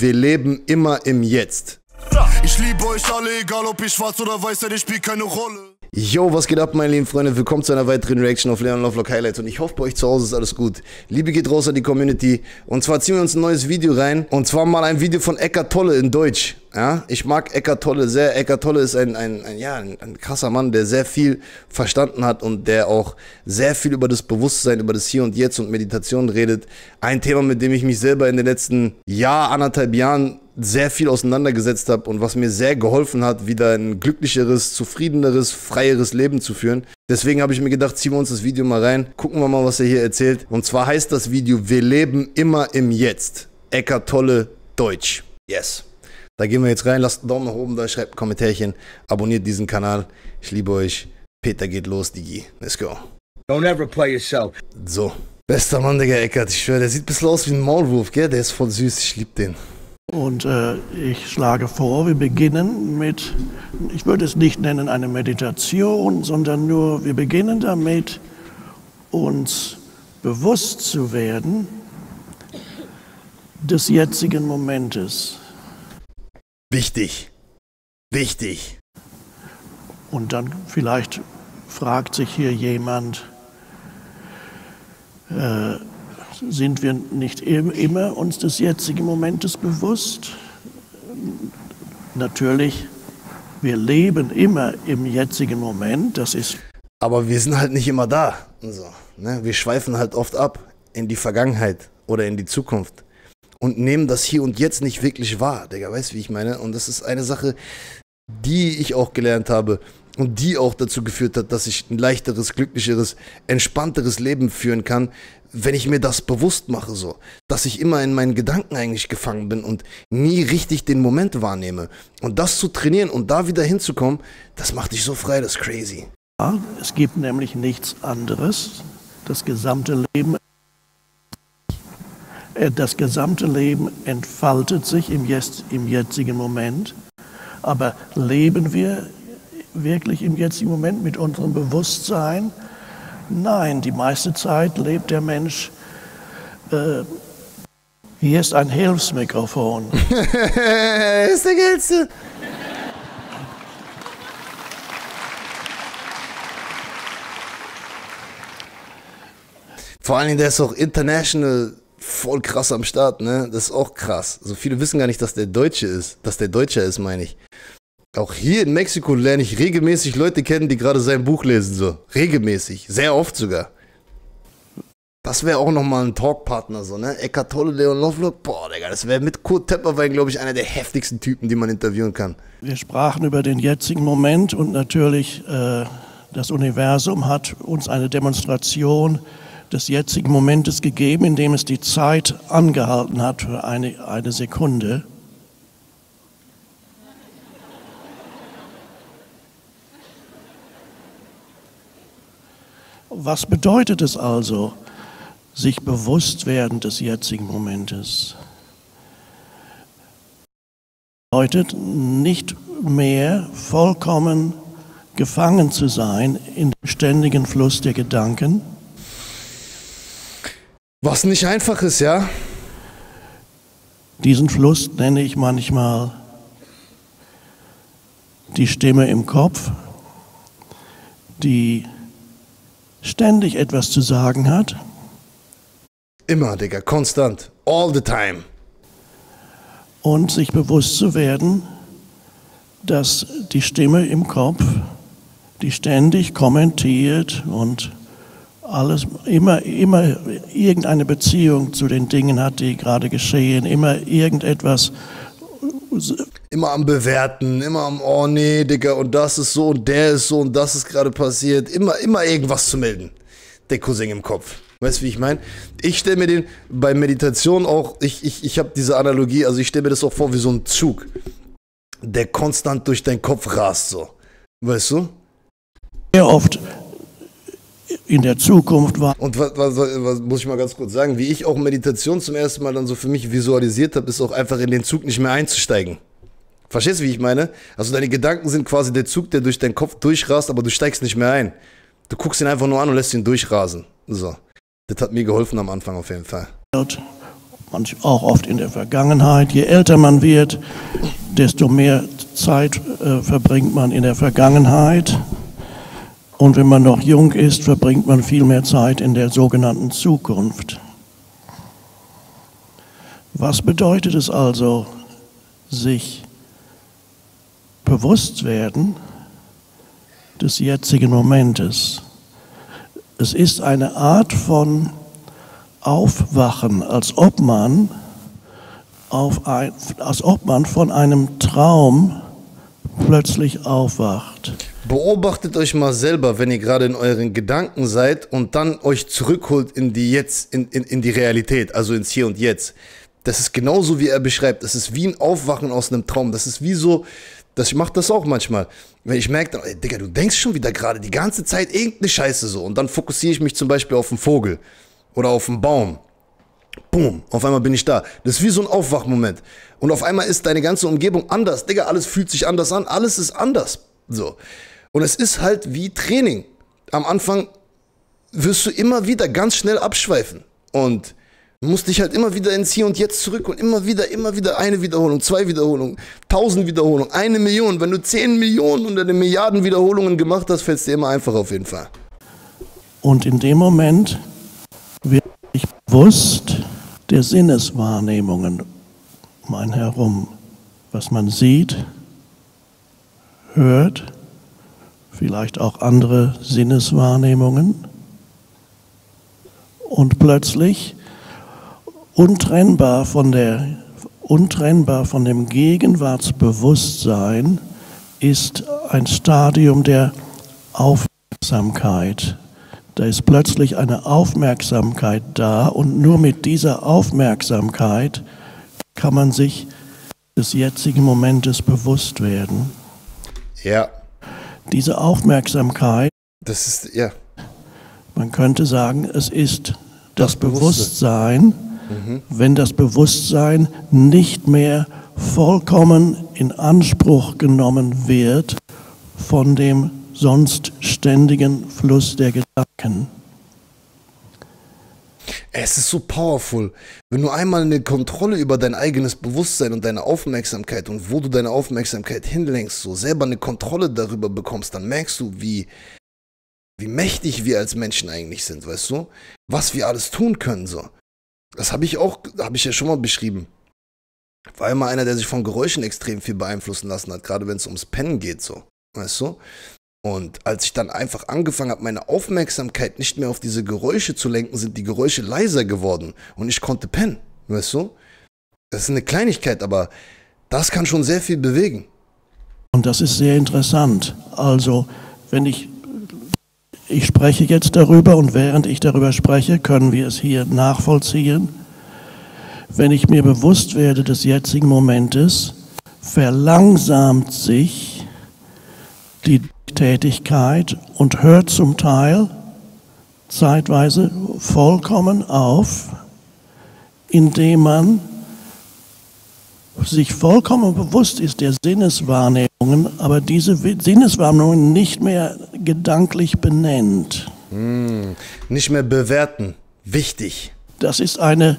Wir leben immer im Jetzt. Ich liebe euch alle, egal ob ich schwarz oder weiß, denn ich spielt keine Rolle. Yo, was geht ab, meine lieben Freunde? Willkommen zu einer weiteren Reaction auf Leon Lovelock Highlights und ich hoffe, bei euch zu Hause ist alles gut. Liebe geht raus an die Community und zwar ziehen wir uns ein neues Video rein und zwar mal ein Video von Eckart Tolle in Deutsch. Ja, ich mag Eckart Tolle sehr. Eckart Tolle ist ein krasser Mann, der sehr viel verstanden hat und der auch sehr viel über das Bewusstsein, über das Hier und Jetzt und Meditation redet. Ein Thema, mit dem ich mich selber in den letzten anderthalb Jahren sehr viel auseinandergesetzt habe und was mir sehr geholfen hat, wieder ein glücklicheres, zufriedeneres, freieres Leben zu führen. Deswegen habe ich mir gedacht, ziehen wir uns das Video mal rein, gucken wir mal, was er hier erzählt. Und zwar heißt das Video, wir leben immer im Jetzt. Eckart Tolle, Deutsch. Yes. Da gehen wir jetzt rein, lasst einen Daumen nach oben da, schreibt ein Kommentärchen, abonniert diesen Kanal. Ich liebe euch. Peter geht los, Digi. Let's go. Don't ever play yourself. So. Bester Mann, Digga, Eckart. Ich schwöre, der sieht ein bisschen aus wie ein Maulwurf, gell? Der ist voll süß, ich liebe den. Und ich schlage vor, wir beginnen mit, ich würde es nicht nennen eine Meditation, sondern nur, wir beginnen damit, uns bewusst zu werden des jetzigen Momentes. Wichtig. Wichtig. Und dann vielleicht fragt sich hier jemand, sind wir nicht immer uns des jetzigen Momentes bewusst? Natürlich, wir leben immer im jetzigen Moment, das ist... Aber wir sind halt nicht immer da. So, ne? Wir schweifen halt oft ab in die Vergangenheit oder in die Zukunft und nehmen das Hier und Jetzt nicht wirklich wahr, Digga, weißt du, wie ich meine? Und das ist eine Sache, die ich auch gelernt habe und die auch dazu geführt hat, dass ich ein leichteres, glücklicheres, entspannteres Leben führen kann, wenn ich mir das bewusst mache, so, dass ich immer in meinen Gedanken eigentlich gefangen bin und nie richtig den Moment wahrnehme. Und das zu trainieren und da wieder hinzukommen, das macht dich so frei, das ist crazy. Es gibt nämlich nichts anderes. Das gesamte Leben entfaltet sich im jetzigen Moment. Aber leben wir wirklich im jetzigen Moment mit unserem Bewusstsein? Nein, die meiste Zeit lebt der Mensch, hier ist ein Hilfsmikrofon. Ist der Geilste. Vor allem, der ist auch international voll krass am Start, ne? Das ist auch krass. Also viele wissen gar nicht, dass der Deutsche ist, dass der Deutscher ist, meine ich. Auch hier in Mexiko lerne ich regelmäßig Leute kennen, die gerade sein Buch lesen, so. Regelmäßig, sehr oft sogar. Das wäre auch nochmal ein Talkpartner, so, ne? Eckart Tolle, Leon Lovelock, boah, Digga, das wäre mit Kurt Tepperwein, glaube ich, einer der heftigsten Typen, die man interviewen kann. Wir sprachen über den jetzigen Moment und natürlich das Universum hat uns eine Demonstration des jetzigen Momentes gegeben, indem es die Zeit angehalten hat für eine Sekunde. Was bedeutet es also, sich bewusst werden des jetzigen Momentes? Bedeutet nicht mehr vollkommen gefangen zu sein in dem ständigen Fluss der Gedanken. Was nicht einfach ist, ja? Diesen Fluss nenne ich manchmal die Stimme im Kopf, die ständig etwas zu sagen hat. Immer, Digga, konstant, all the time. Und sich bewusst zu werden, dass die Stimme im Kopf, die ständig kommentiert und alles, immer irgendeine Beziehung zu den Dingen hat, die gerade geschehen, immer irgendetwas. Immer am Bewerten, immer am, oh nee, Digga, und das ist so und der ist so und das ist gerade passiert. Immer irgendwas zu melden. Der Cousin im Kopf. Weißt du, wie ich meine? Ich stelle mir den bei Meditation auch, ich habe diese Analogie, also ich stelle mir das auch vor wie so ein Zug, der konstant durch deinen Kopf rast, so. Weißt du? Sehr oft in der Zukunft war. Und was muss ich mal ganz kurz sagen, wie ich auch Meditation zum ersten Mal dann so für mich visualisiert habe, ist auch einfach in den Zug nicht mehr einzusteigen. Verstehst du, wie ich meine? Also deine Gedanken sind quasi der Zug, der durch deinen Kopf durchrast, aber du steigst nicht mehr ein. Du guckst ihn einfach nur an und lässt ihn durchrasen. So. Das hat mir geholfen am Anfang auf jeden Fall. auch oft in der Vergangenheit. Je älter man wird, desto mehr Zeit verbringt man in der Vergangenheit. Und wenn man noch jung ist, verbringt man viel mehr Zeit in der sogenannten Zukunft. Was bedeutet es also, sich bewusst werden des jetzigen Momentes? Es ist eine Art von Aufwachen, als ob man von einem Traum plötzlich aufwacht. Beobachtet euch mal selber, wenn ihr gerade in euren Gedanken seid und dann euch zurückholt in die in die Realität, also ins Hier und Jetzt. Das ist genauso, wie er beschreibt. Das ist wie ein Aufwachen aus einem Traum. Das ist wie so, ich mache das auch manchmal. Wenn ich merke, dann, ey, Digga, du denkst schon wieder gerade die ganze Zeit irgendeine Scheiße so. Und dann fokussiere ich mich zum Beispiel auf einen Vogel oder auf einen Baum. Boom, auf einmal bin ich da. Das ist wie so ein Aufwachmoment. Und auf einmal ist deine ganze Umgebung anders. Digga, alles fühlt sich anders an. Alles ist anders. So. Und es ist halt wie Training. Am Anfang wirst du immer wieder ganz schnell abschweifen. Und du musst dich halt immer wieder ins Hier und Jetzt zurück und immer wieder eine Wiederholung, 2 Wiederholungen, 1000 Wiederholungen, 1 Million. Wenn du 10 Millionen oder eine Milliarden Wiederholungen gemacht hast, fällt es dir immer einfacher auf jeden Fall. Und in dem Moment wird sich bewusst der Sinneswahrnehmungen um einen herum, was man sieht, hört, vielleicht auch andere Sinneswahrnehmungen und plötzlich untrennbar von dem Gegenwartsbewusstsein ist ein Stadium der Aufmerksamkeit. Da ist plötzlich eine Aufmerksamkeit da und nur mit dieser Aufmerksamkeit kann man sich des jetzigen Momentes bewusst werden. Ja. Diese Aufmerksamkeit, Das ist, ja. man könnte sagen, es ist das Bewusstsein, wenn das Bewusstsein nicht mehr vollkommen in Anspruch genommen wird von dem sonst ständigen Fluss der Gedanken. Es ist so powerful, wenn du einmal eine Kontrolle über dein eigenes Bewusstsein und deine Aufmerksamkeit und wo du deine Aufmerksamkeit hinlenkst, so selber eine Kontrolle darüber bekommst, dann merkst du, wie mächtig wir als Menschen eigentlich sind, weißt du? Was wir alles tun können, so. Das habe ich ja schon mal beschrieben. War immer einer, der sich von Geräuschen extrem viel beeinflussen lassen hat, gerade wenn es ums Pennen geht, so, weißt du? Und als ich dann einfach angefangen habe, meine Aufmerksamkeit nicht mehr auf diese Geräusche zu lenken, sind die Geräusche leiser geworden und ich konnte pennen, weißt du? Das ist eine Kleinigkeit, aber das kann schon sehr viel bewegen. Und das ist sehr interessant. Also, wenn ich spreche jetzt darüber und während ich darüber spreche, können wir es hier nachvollziehen. Wenn ich mir bewusst werde des jetzigen Momentes, verlangsamt sich die Tätigkeit und hört zum Teil zeitweise vollkommen auf, indem man sich vollkommen bewusst ist der Sinneswahrnehmungen, aber diese Sinneswahrnehmungen nicht mehr gedanklich benennt. Nicht mehr bewerten. Wichtig. Das ist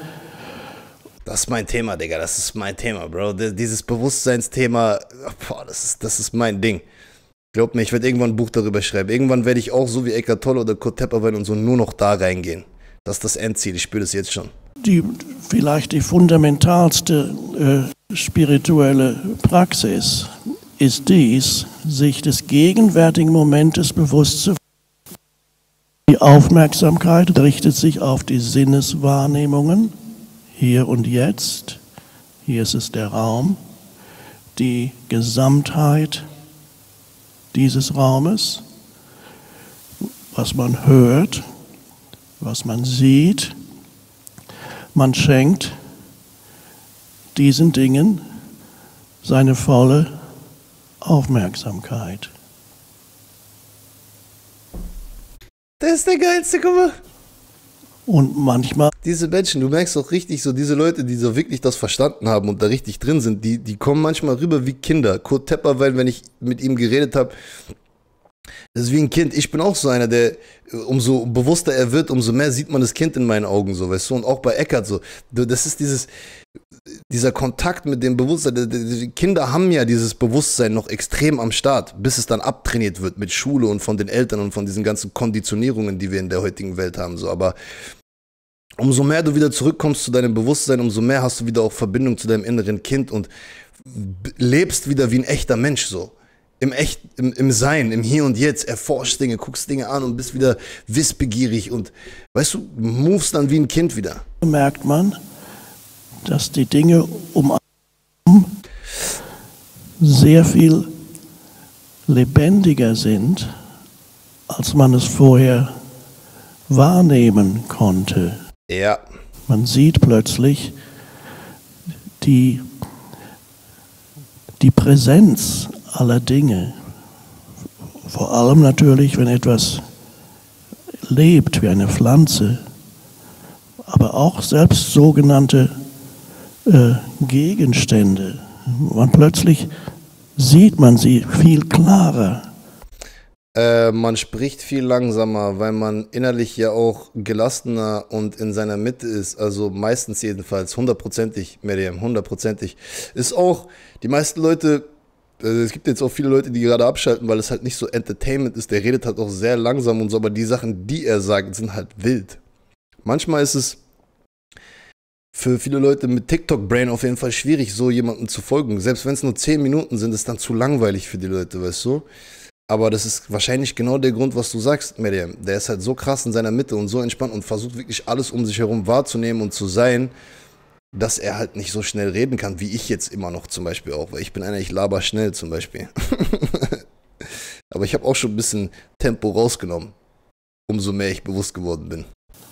mein Thema, Digga. Das ist mein Thema, Bro. Dieses Bewusstseinsthema, boah, das ist mein Ding. Glaub mir, ich werde irgendwann ein Buch darüber schreiben. Irgendwann werde ich auch so wie Eckhart Tolle oder Kurt Tepperwein und so nur noch da reingehen. Das ist das Endziel, ich spüre das jetzt schon. Vielleicht die fundamentalste spirituelle Praxis ist dies, sich des gegenwärtigen Momentes bewusst zu werden. Die Aufmerksamkeit richtet sich auf die Sinneswahrnehmungen, hier und jetzt. Hier ist es der Raum, die Gesamtheit dieses Raumes, was man hört, was man sieht. Man schenkt diesen Dingen seine volle Aufmerksamkeit. Das ist der geilste, guck mal. Und manchmal... Diese Menschen, du merkst auch richtig so, diese Leute, die so wirklich das verstanden haben und da richtig drin sind, die kommen manchmal rüber wie Kinder. Kurt Tepperwein, wenn ich mit ihm geredet habe, Das ist wie ein Kind. Ich bin auch so einer, der, umso bewusster er wird, umso mehr sieht man das Kind in meinen Augen, so, weißt du? Und auch bei Eckart so. Das ist dieser Kontakt mit dem Bewusstsein. Die Kinder haben ja dieses Bewusstsein noch extrem am Start, bis es dann abtrainiert wird mit Schule und von den Eltern und von diesen ganzen Konditionierungen, die wir in der heutigen Welt haben, so. Aber umso mehr du wieder zurückkommst zu deinem Bewusstsein, umso mehr hast du wieder auch Verbindung zu deinem inneren Kind und lebst wieder wie ein echter Mensch, so. Im Sein, im Hier und Jetzt, erforschst Dinge, guckst Dinge an und bist wieder wissbegierig und, weißt du, movest dann wie ein Kind wieder. Merkt man, dass die Dinge um einen sehr viel lebendiger sind, als man es vorher wahrnehmen konnte. Ja. Man sieht plötzlich die Präsenz aller Dinge. Vor allem natürlich, wenn etwas lebt, wie eine Pflanze, aber auch selbst sogenannte Gegenstände. Plötzlich sieht man sie viel klarer. Man spricht viel langsamer, weil man innerlich ja auch gelassener und in seiner Mitte ist. Also meistens jedenfalls, 100%ig, Miriam, 100%ig. Ist auch, die meisten Leute, es gibt jetzt auch viele Leute, die gerade abschalten, weil es halt nicht so Entertainment ist. Der redet halt auch sehr langsam und so, aber die Sachen, die er sagt, sind halt wild. Manchmal ist es für viele Leute mit TikTok-Brain auf jeden Fall schwierig, so jemandem zu folgen. Selbst wenn es nur 10 Minuten sind, ist dann zu langweilig für die Leute, weißt du? Aber das ist wahrscheinlich genau der Grund, was du sagst, Miriam. Der ist halt so krass in seiner Mitte und so entspannt und versucht wirklich alles um sich herum wahrzunehmen und zu sein, dass er halt nicht so schnell reden kann, wie ich jetzt immer noch zum Beispiel auch. Weil ich bin einer, ich laber schnell zum Beispiel. Aber ich habe auch schon ein bisschen Tempo rausgenommen, umso mehr ich bewusst geworden bin.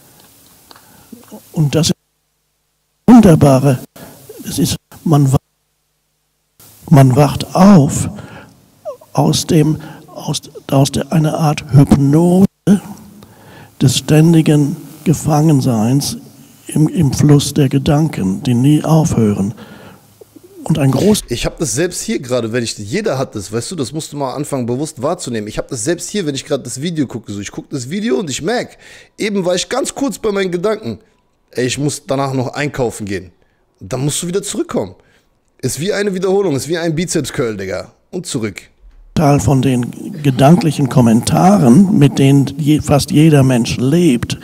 Und das Wunderbare, das ist, man wacht auf aus einer Art Hypnose des ständigen Gefangenseins im Fluss der Gedanken, die nie aufhören. Und ein Ich habe das selbst hier gerade, jeder hat das, weißt du, das musst du mal anfangen bewusst wahrzunehmen. Ich habe das selbst hier, wenn ich gerade das Video gucke, so, ich gucke das Video und ich merke, eben war ich ganz kurz bei meinen Gedanken, ey, ich muss danach noch einkaufen gehen. Dann musst du wieder zurückkommen. Ist wie eine Wiederholung, ist wie ein Bizeps-Curl, Digga. Und zurück. Von den gedanklichen Kommentaren, mit denen fast jeder Mensch lebt,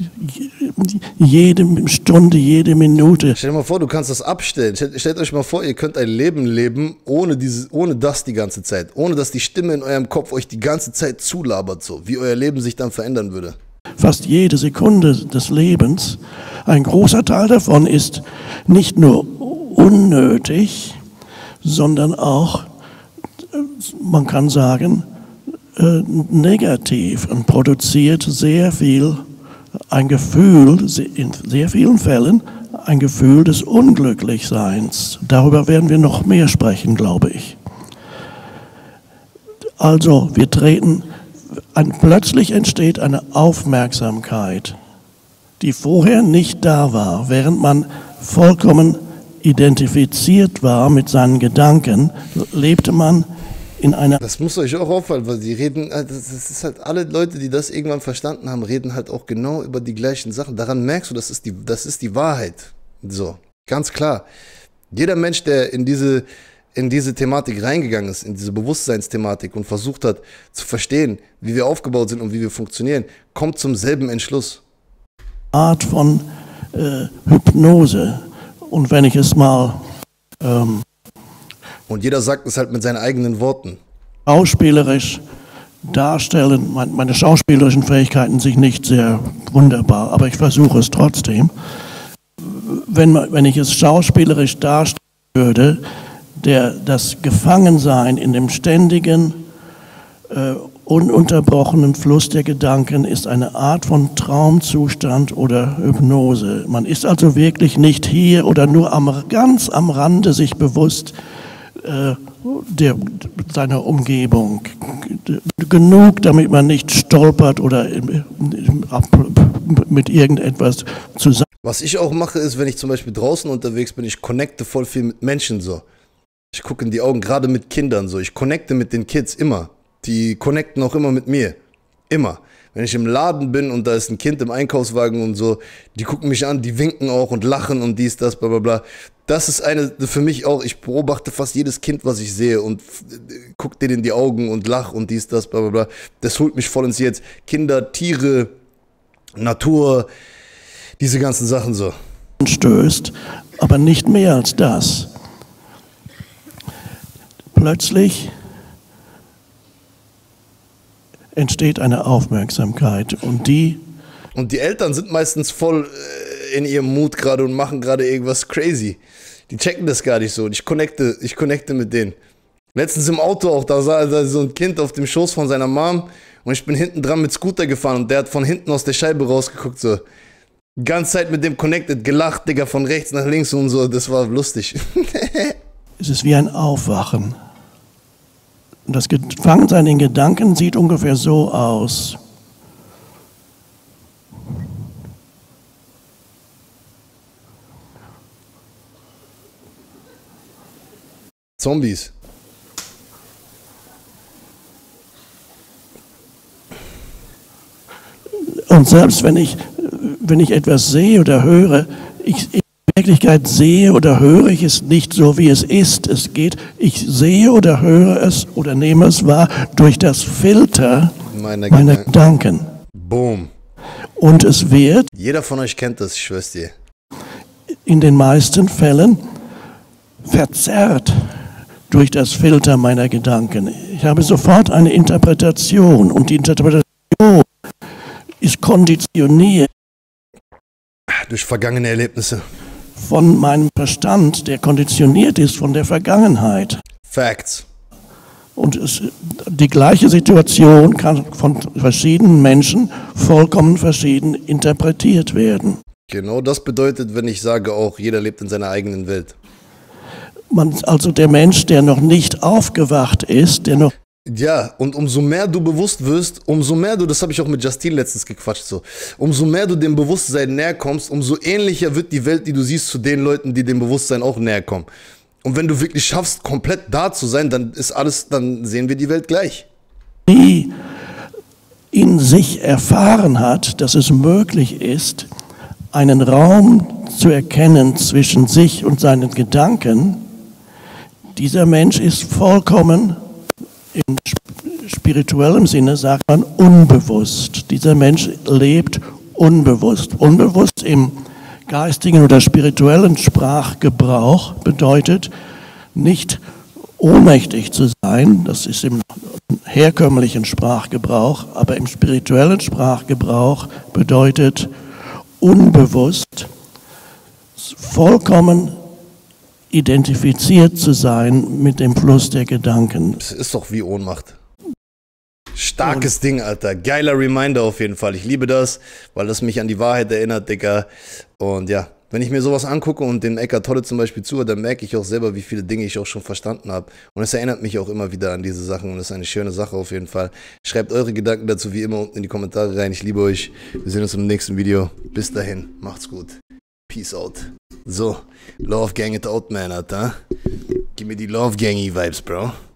jede Stunde, jede Minute. Stell dir mal vor, du kannst das abstellen. Stellt euch mal vor, ihr könnt ein Leben leben ohne das die ganze Zeit. Ohne dass die Stimme in eurem Kopf euch die ganze Zeit zulabert, so wie euer Leben sich dann verändern würde. Fast jede Sekunde des Lebens, ein großer Teil davon ist nicht nur unnötig, sondern auch, man kann sagen, negativ und produziert sehr viel, ein Gefühl, in sehr vielen Fällen, ein Gefühl des Unglücklichseins. Darüber werden wir noch mehr sprechen, glaube ich. Also, plötzlich entsteht eine Aufmerksamkeit, die vorher nicht da war, während man vollkommen identifiziert war mit seinen Gedanken, lebte man in einer... Das muss euch auch auffallen, weil die reden, das ist halt, alle Leute, die das irgendwann verstanden haben, reden halt auch genau über die gleichen Sachen. Daran merkst du, das ist die Wahrheit. So, ganz klar. Jeder Mensch, der in diese Thematik reingegangen ist, in diese Bewusstseinsthematik und versucht hat zu verstehen, wie wir aufgebaut sind und wie wir funktionieren, kommt zum selben Entschluss. Art von Hypnose. Und wenn ich es mal... und jeder sagt es halt mit seinen eigenen Worten. Schauspielerisch darstellen, meine schauspielerischen Fähigkeiten sind nicht sehr wunderbar, aber ich versuche es trotzdem. Wenn ich es schauspielerisch darstellen würde, das Gefangensein in dem ständigen, ununterbrochenen Fluss der Gedanken ist eine Art von Traumzustand oder Hypnose. Man ist also wirklich nicht hier oder nur ganz am Rande sich bewusst seiner Umgebung. Genug, damit man nicht stolpert oder mit irgendetwas zusammen. Was ich auch mache, ist, wenn ich zum Beispiel draußen unterwegs bin, ich connecte voll viel mit Menschen so. Ich gucke in die Augen, gerade mit Kindern so. Ich connecte mit den Kids immer. die connecten auch immer mit mir. Immer. Wenn ich im Laden bin und da ist ein Kind im Einkaufswagen und so, die gucken mich an, die winken auch und lachen und dies, das, bla bla bla. Das ist eine, für mich auch, ich beobachte fast jedes Kind, was ich sehe und guck denen in die Augen und lach und dies, das, bla bla bla. Das holt mich voll ins Jetzt. Kinder, Tiere, Natur, diese ganzen Sachen so. Stößt, aber nicht mehr als das. Plötzlich entsteht eine Aufmerksamkeit und die Eltern sind meistens voll in ihrem Mut gerade und machen gerade irgendwas crazy. Die checken das gar nicht so und ich connecte mit denen. Letztens im Auto auch, da sah so ein Kind auf dem Schoß von seiner Mom und ich bin hinten dran mit Scooter gefahren und der hat von hinten aus der Scheibe rausgeguckt so. Die ganze Zeit mit dem connected, gelacht, Digga, von rechts nach links und so, das war lustig. es ist wie ein Aufwachen. Und das Gefangensein in Gedanken sieht ungefähr so aus. Zombies. Und selbst wenn ich etwas sehe oder höre, in Wirklichkeit sehe oder höre ich es nicht so, wie es ist. Es geht, ich sehe oder höre es oder nehme es wahr durch das Filter meiner Gedanken. Boom. Und es wird, jeder von euch kennt das, ich schwör's dir, in den meisten Fällen verzerrt durch das Filter meiner Gedanken. Ich habe sofort eine Interpretation und die Interpretation ist konditioniert durch vergangene Erlebnisse. Von meinem Verstand, der konditioniert ist von der Vergangenheit. Facts. Und die gleiche Situation kann von verschiedenen Menschen vollkommen verschieden interpretiert werden. Genau das bedeutet, wenn ich sage auch, jeder lebt in seiner eigenen Welt. Also der Mensch, der noch nicht aufgewacht ist, der noch... Ja, und umso mehr du bewusst wirst, umso mehr du, das habe ich auch mit Justine letztens gequatscht, so, umso mehr du dem Bewusstsein näher kommst, umso ähnlicher wird die Welt, die du siehst, zu den Leuten, die dem Bewusstsein auch näher kommen. Und wenn du wirklich schaffst, komplett da zu sein, dann ist alles, dann sehen wir die Welt gleich. Die in sich erfahren hat, dass es möglich ist, einen Raum zu erkennen zwischen sich und seinen Gedanken, dieser Mensch ist vollkommen, in spirituellem Sinne sagt man, unbewusst. Dieser Mensch lebt unbewusst. Unbewusst im geistigen oder spirituellen Sprachgebrauch bedeutet nicht ohnmächtig zu sein, das ist im herkömmlichen Sprachgebrauch, aber im spirituellen Sprachgebrauch bedeutet unbewusst vollkommen identifiziert zu sein mit dem Fluss der Gedanken. Das ist doch wie Ohnmacht. Starkes Ding, Alter. Geiler Reminder auf jeden Fall. Ich liebe das, weil das mich an die Wahrheit erinnert, Digga. Und ja, wenn ich mir sowas angucke und dem Eckhart Tolle zum Beispiel zuhöre, dann merke ich auch selber, wie viele Dinge ich auch schon verstanden habe. Und es erinnert mich auch immer wieder an diese Sachen und das ist eine schöne Sache auf jeden Fall. Schreibt eure Gedanken dazu wie immer unten in die Kommentare rein. Ich liebe euch. Wir sehen uns im nächsten Video. Bis dahin. Macht's gut. Peace out. So, Love Gang it out, man, Alter. Give me die Love Gangy Vibes, Bro.